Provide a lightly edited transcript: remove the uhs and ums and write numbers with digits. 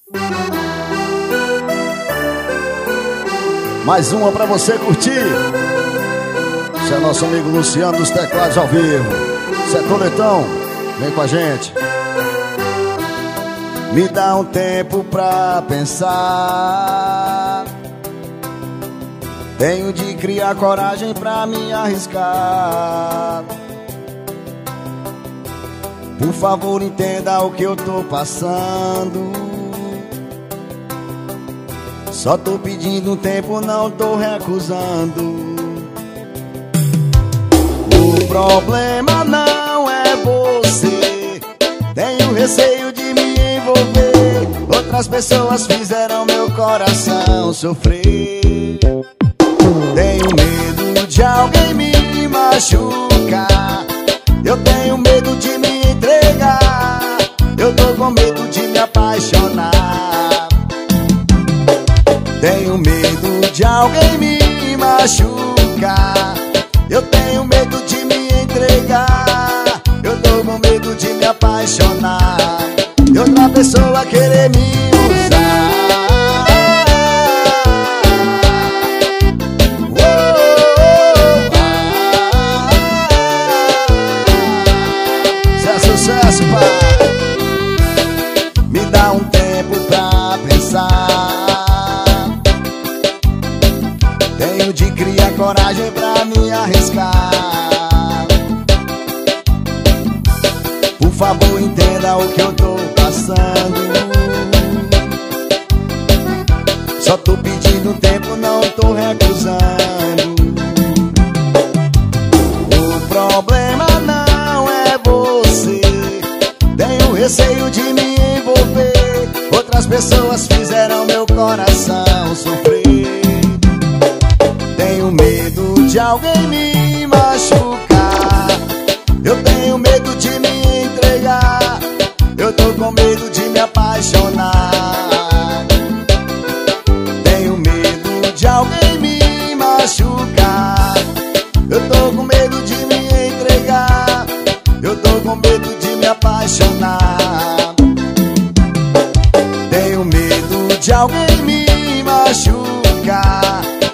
Mais uma pra você curtir. Esse é nosso amigo Luciano dos teclados ao vivo. Cê é Toletão, vem com a gente. Me dá um tempo pra pensar. Tenho de criar coragem pra me arriscar. Por favor, entenda o que eu tô passando. Só tô pedindo um tempo, não tô recusando. O problema não é você. Tenho receio de me envolver. Outras pessoas fizeram meu coração sofrer. Tenho medo de alguém me machucar. Eu tenho medo de me entregar. Eu tô com medo de me apaixonar. Tenho medo de alguém me machucar. Eu tenho medo de me entregar. Eu tô com medo de me apaixonar e outra pessoa querer me usar. Isso é sucesso, pai. Me dá um tempo pra pensar. Tenho de criar coragem pra me arriscar. Por favor, entenda o que eu tô passando. Só tô pedindo tempo, não tô recusando. O problema não é você. Tenho receio de me envolver. Outras pessoas fizeram meu coração sofrer. Tenho medo de alguém me machucar. Eu tenho medo de me entregar. Eu tô com medo de me apaixonar. Tenho medo de alguém me machucar. Eu tô com medo de me entregar. Eu tô com medo de me apaixonar. Tenho medo de alguém me machucar.